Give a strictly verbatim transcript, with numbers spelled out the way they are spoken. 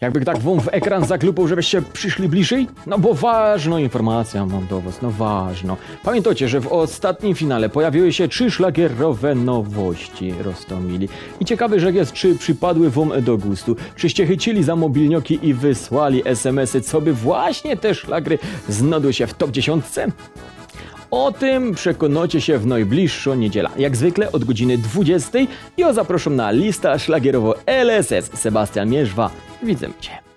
Jakby tak wam w ekran zaklupał, żebyście przyszli bliżej? No bo ważną informację mam do was, no ważną. Pamiętajcie, że w ostatnim finale pojawiły się trzy szlagierowe nowości, Rostomili. I ciekawy, że jest, czy przypadły wam do gustu. Czyście chycili za mobilnioki i wysłali es em esy, co by właśnie te szlagry znalazły się w top dziesiątce? O tym przekonacie się w najbliższą niedzielę, jak zwykle od godziny dwudziestej. Ja zapraszam na lista szlagierowo L S S. Sebastian Mierzwa, widzę cię.